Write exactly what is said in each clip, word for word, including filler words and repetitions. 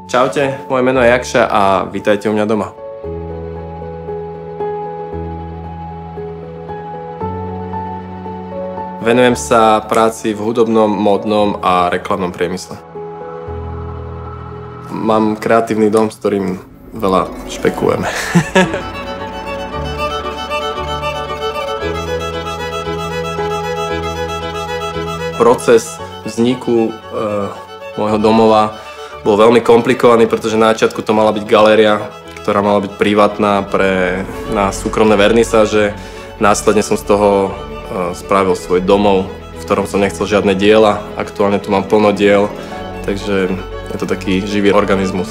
Čaute, moje meno je Jakša a vítajte u mňa doma. Venujem sa práci v hudobnom, módnom a reklamnom priemysle. Mám kreatívny dom, s ktorým veľa špekulujeme. Proces vzniku e, môjho domova bol veľmi komplikovaný, pretože na začiatku to mala byť galéria, ktorá mala byť privátna pre, na súkromné vernisáže. Následne som z toho uh, spravil svoj domov, v ktorom som nechcel žiadne diela. Aktuálne tu mám plno diel, takže je to taký živý organizmus.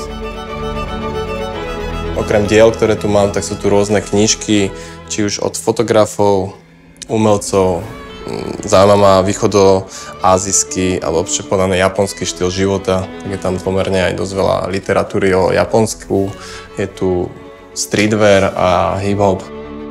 Okrem diel, ktoré tu mám, tak sú tu rôzne knižky, či už od fotografov, umelcov. Zaujíma ma východoázijský alebo povedané japonský štýl života, tak je tam pomerne aj dosť veľa literatúry o Japonsku. Je tu streetwear a hip-hop.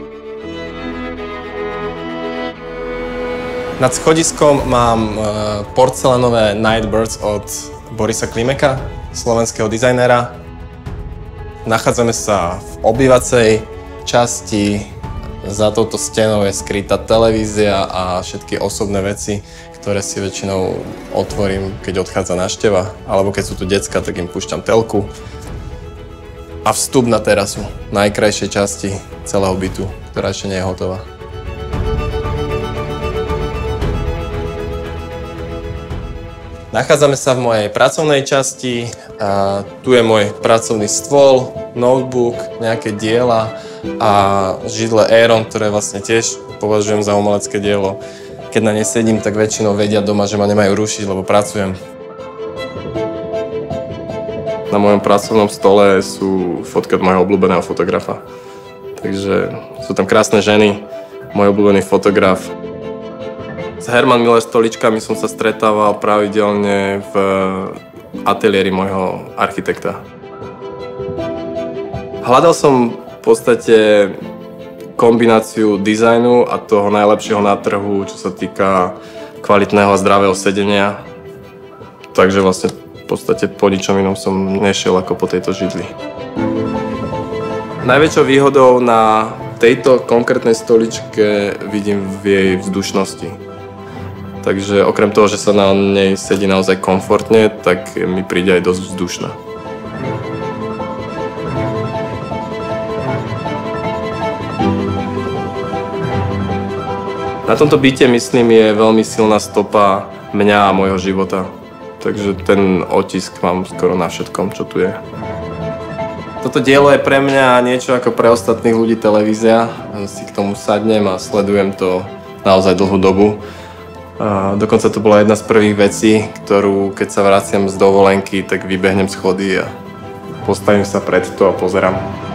Nad schodiskom mám porcelánové Nightbirds od Borisa Klimeka, slovenského dizajnera. Nachádzame sa v obývacej časti. Za touto stenou je skrytá televízia a všetky osobné veci, ktoré si väčšinou otvorím, keď odchádza návšteva. Alebo keď sú tu decka, tak im púšťam telku. A vstup na terasu, najkrajšej časti celého bytu, ktorá ešte nie je hotová. Nachádzame sa v mojej pracovnej časti. A tu je môj pracovný stôl, notebook, nejaké diela a židle Aeron, ktoré vlastne tiež považujem za umelecké dielo. Keď na ne sedím, tak väčšinou vedia doma, že ma nemajú rušiť, lebo pracujem. Na mojom pracovnom stole sú fotky od môjho obľúbeného fotografa. Takže sú tam krásne ženy, môj obľúbený fotograf. S Herman Miller stoličkami som sa stretával pravidelne v ateliéri môjho architekta. Hľadal som v podstate kombináciu dizajnu a toho najlepšieho na trhu, čo sa týka kvalitného a zdravého sedenia. Takže vlastne v podstate po ničom inom som nešiel ako po tejto židli. Najväčšou výhodou na tejto konkrétnej stoličke vidím v jej vzdušnosti. Takže okrem toho, že sa na nej sedí naozaj komfortne, tak mi príde aj dosť vzdušná. Na tomto byte, myslím, je veľmi silná stopa mňa a môjho života. Takže ten otisk mám skoro na všetkom, čo tu je. Toto dielo je pre mňa niečo ako pre ostatných ľudí televízia. Si k tomu sadnem a sledujem to naozaj dlhú dobu. A dokonca to bola jedna z prvých vecí, ktorú keď sa vraciam z dovolenky, tak vybehnem schody a postavím sa pred to a pozerám.